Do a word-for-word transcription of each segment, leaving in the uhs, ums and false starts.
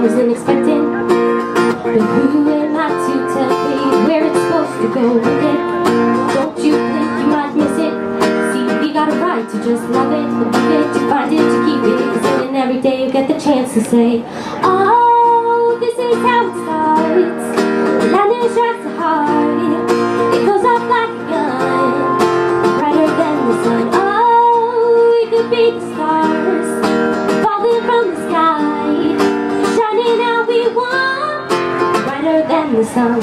wasn't expecting. But who am I to tell fate where it's supposed to go with it? Don't you think you might miss it? See, we got a right to just love it, believe it, to find it, to keep it. Cause then every day you get the chance to say, oh, this is how it starts. The lightning strikes the heart. It goes off like a gun, brighter than the sun. Oh, we could be the stars falling from the sky, shining how we want, brighter than the sun.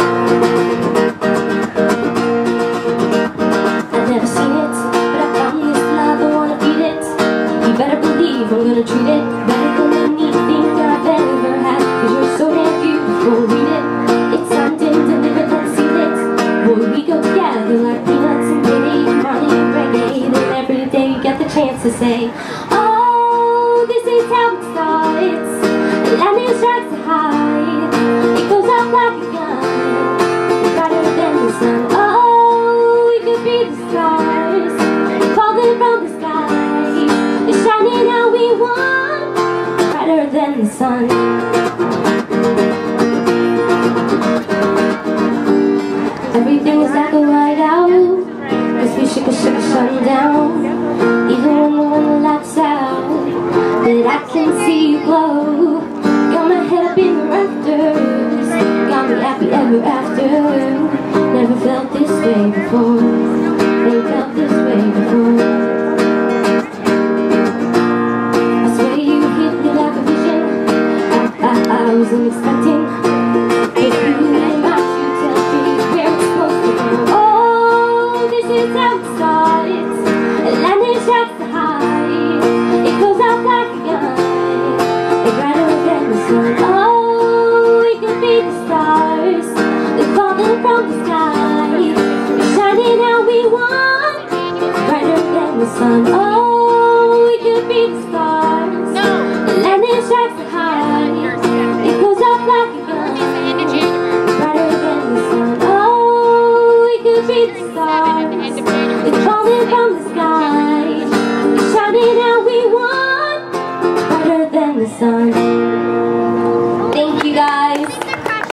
I've never seen it, but I found this love, I wanna feed it. You better believe I'm gonna treat it better than anything I've ever had. Cause you're so damn beautiful, read it. It's signed and delivered, let's seal it. Boy, we go together like peanuts and Diddy, Marley and reggae. Then every day you get the chance to say, oh, this is how it starts. The lightning strikes the high. It goes off like a gun, brighter than the sun. Oh, we could be the stars falling from the sky, shining how we want, brighter than the sun. Everything is like a whiteout, cause we shook a shook a shutting down. Even when the lights out, but I can see you glow. Got my head up in the rafters, got me happy ever after. Never felt this way before, never felt this way before. I swear you hit me like a vision, I, I, I wasn't expecting. If you ain't my true, tell me where it's supposed to go. Oh, this is how it starts. The lightning strikes the high. It goes out like a gun, it's brighter than the sun. Oh, we could be the stars, they're falling from the sky, shining how we want, brighter than the sun.